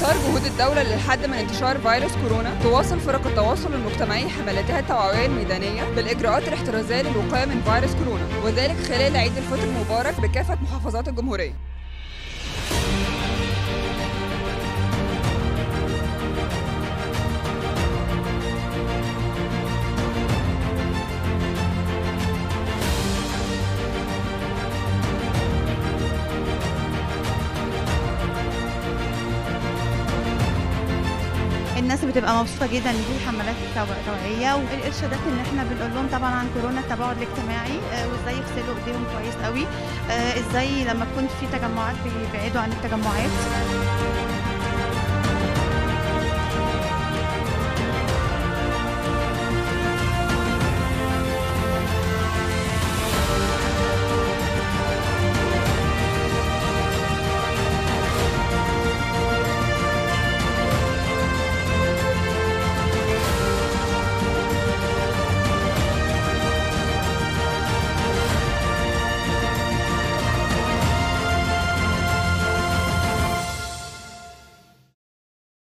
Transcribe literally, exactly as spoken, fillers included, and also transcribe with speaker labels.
Speaker 1: إطار جهود الدولة للحد من انتشار فيروس كورونا، تواصل فرق التواصل المجتمعي حملاتها التوعوية الميدانية بالإجراءات الاحترازية للوقاية من فيروس كورونا، وذلك خلال عيد الفطر المبارك بكافة محافظات الجمهورية.
Speaker 2: الناس بتبقى مبسوطه جدا ان في حملات توعيه والارشادات ان احنا بنقول لهم طبعا عن كورونا التباعد الاجتماعي وازاي يغسلوا ايديهم كويس قوي، ازاي لما تكون في تجمعات بيبعدوا عن التجمعات.